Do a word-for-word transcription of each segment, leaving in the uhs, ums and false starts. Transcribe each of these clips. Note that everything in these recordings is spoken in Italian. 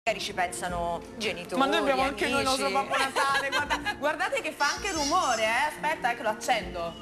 Magari ci pensano genitori, ma noi abbiamo amici. anche noi il nostro Babbo Natale. Guarda, guardate che fa anche rumore, eh. Aspetta, eh, che lo accendo.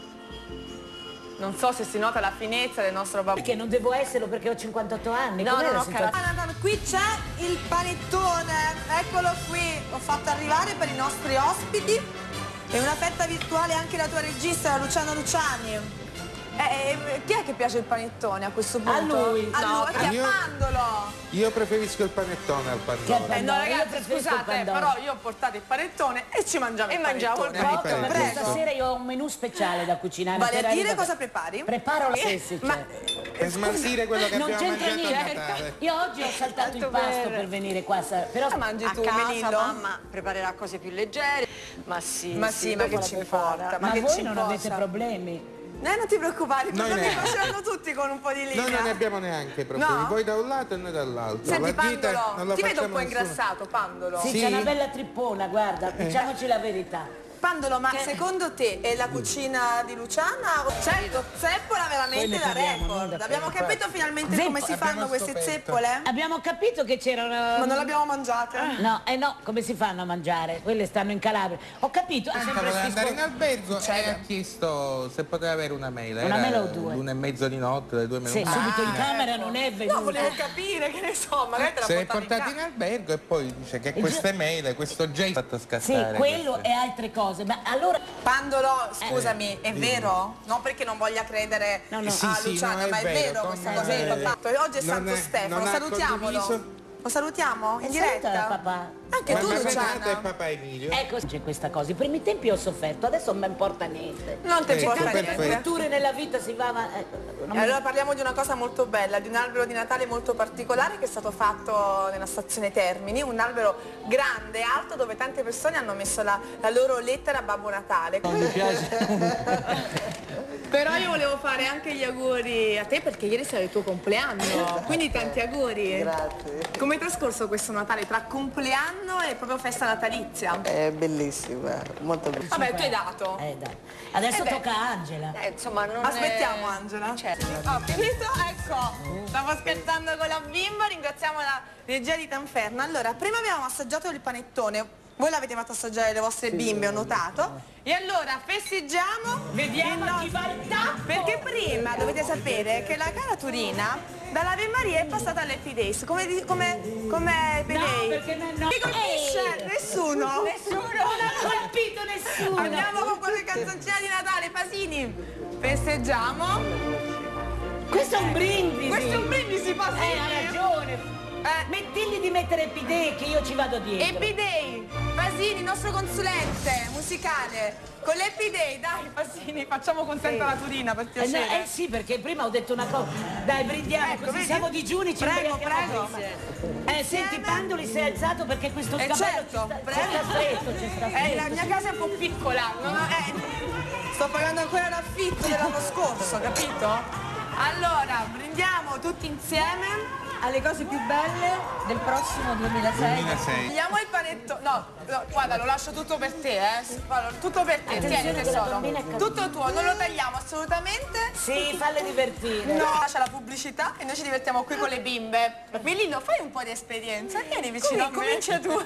Non so se si nota la finezza del nostro babbo. Perché non devo esserlo perché ho cinquantotto anni. No, no, no, cara. qui c'è il panettone, eccolo qui, l'ho fatto arrivare per i nostri ospiti. E una fetta virtuale anche la tua regista, la Luciana Luciani. Eh, eh, chi è che piace il panettone a questo punto? A lui. A No, lui, chi io- è Pandolo? Io preferisco il panettone al Che pandoro. Eh no Io ragazzi, preferisco il scusate, pandoro. però io ho portato il panettone e ci mangiamo E il mangiamo il panettone. Proprio Prego. perché stasera io ho un menù speciale da cucinare. Vale a per dire arrivare- cosa prepari? Preparo la Eh, stessa. ma Per smaltire quello che Non abbiamo c'entra mangiato a niente. Natale. Io oggi ho saltato il Tanto pasto bene. per venire qua. sa- Però cosa mangi A tu, casa Menillo? mamma preparerà cose più leggere. Ma sì, Ma sì, ma dopo che la ci prepara. importa? Ma, Ma che voi ci non possa? avete problemi. Eh, non ti preoccupare, i Noi problemi ne- facevano tutti con un po' di linea. Noi non ne abbiamo neanche problemi, No? voi da un lato e noi dall'altro. Senti, La gita Pandolo, non la ti vedo un facciamo po' nessuno. ingrassato, Pandolo. Sì, Sì? c'è una bella trippona, guarda, diciamoci la verità. Pandolo, ma Che- secondo te è la cucina di Luciana? O certo, zeppola veramente Poi ne da parliamo, non record. da Abbiamo quello. capito finalmente Zeppo- come si fanno abbiamo queste scoperto. zeppole? Abbiamo capito che c'erano... Ma non l'abbiamo mangiate. No, eh no, come si fanno a mangiare? Quelle stanno in Calabria. Ho capito, è Anche sempre voleva sti andare in scuol- albergo Cioè- e ha chiesto se poteva avere una mela. Una Era mela o due? l'una e mezzo di notte, le due meno Sì, un quarto. subito in camera ecco. non è venuta. No, volevo capire, che ne so, magari te la Se l'è portavi in portata in casa. albergo e poi dice che Il queste mele, questo gesto ha fatto Sì, scattare. quello queste. e altre cose. Ma allora... Pandolo, scusami, è vero? Non perché non voglia credere No, no. a Sì, sì, Luciana, no, ma è vero, con- questa cosa che eh, ha fatto. E oggi è non Santo è- Stefano, non ha salutiamolo. condiviso? Lo salutiamo in Eh, diretta? saluta, papà. Anche tu, Mamma Renata e Luciana. papà Emilio. Ecco, c'è questa cosa. I primi tempi ho sofferto, adesso non mi importa niente. Non ti Ecco, importa perfetto. niente. Avventure nella vita si va... Ma... eh, non E mi- allora parliamo di una cosa molto bella, di un albero di Natale molto particolare che è stato fatto nella stazione Termini, un albero grande, alto, dove tante persone hanno messo la, la loro lettera a Babbo Natale. Non mi piace. Però io volevo fare anche gli auguri a te perché ieri sarà il tuo compleanno, quindi tanti auguri. Grazie, Come è trascorso questo Natale tra compleanno e proprio festa natalizia? è bellissimo, molto bello. Vabbè, tu hai dato. Eh, dai. Adesso Eh beh. tocca a Angela. Eh, insomma, non Aspettiamo è... Angela. Certo. Ho finito? Ecco, stavo scherzando con la bimba, ringraziamo la regia di Tanferna. Allora, prima abbiamo assaggiato il panettone, voi l'avete fatto assaggiare alle vostre bimbe, ho notato. E allora festeggiamo, Vediamo il chi va al tappo. perché prima dovete sapere che la cara Turina dall'Ave Maria è passata all'Happy Days, come, di- come, come Happy No, Day. perché me- no. Chi colpisce? Ehi. Nessuno. Nessuno, non ha colpito nessuno. Andiamo con qualche canzoncina di Natale, Pasini. Festeggiamo. Questo è un brindisi. Questo è un brindisi, Pasini. Eh, ha ragione. Eh, Mettigli di mettere Happy Day che io ci vado dietro. Happy Day, Pasini, nostro consulente musicale, con l'Happy Day, dai Pasini, facciamo contenta la Turina per Eh, no, piacere. eh sì, perché prima ho detto una cosa. Dai, brindiamo, Ecco, così vedi? siamo digiuni, ci Prego, imbriachiamo prego. prima. Eh, senti, Pandoli si è alzato perché questo Eh, scabello certo, ci sta, prego. ci sta stretto, ci sta Eh, stretto. la mia casa è un po' piccola, non ho- eh, sto pagando ancora l'affitto dell'anno scorso, capito? Allora, brindiamo tutti insieme alle cose più belle del prossimo duemilasei. duemilasei. Tagliamo il panetto. No, no, guarda, lo lascio tutto per te, eh. Guarda, tutto per te, Attenzione tieni che la tesoro. bambina è caduta. Tutto tuo, non lo tagliamo assolutamente. Sì, falle divertire. No, c'è la pubblicità e noi ci divertiamo qui con le bimbe. Melillo, fai un po' di esperienza, vieni vicino a me. Comincia tu.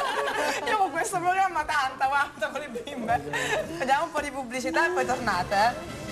Io con questo programma tanta, guarda, con le bimbe. Vediamo un po' di pubblicità e poi tornate, eh.